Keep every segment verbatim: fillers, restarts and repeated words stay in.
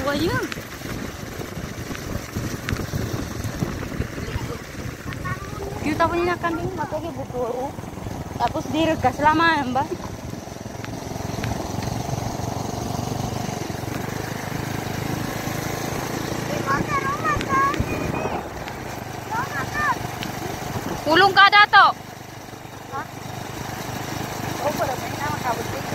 buahnya. Kita punya kambing makanya butuh. Tapos diregas lama, Mbak. Ulung ka dato. Ha? Oh, para may na makabot dito.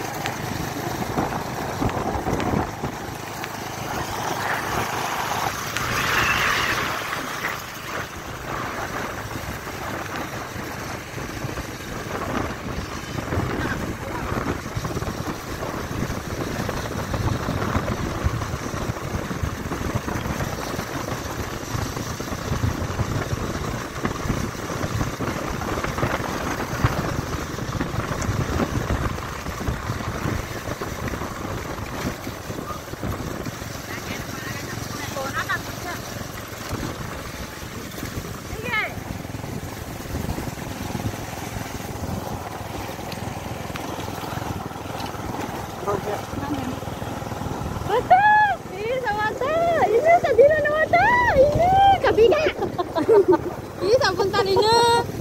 Mata! Ini sa mata! Ini sa dila na mata! Ini! Kabiga! Ini sa punta ninyo!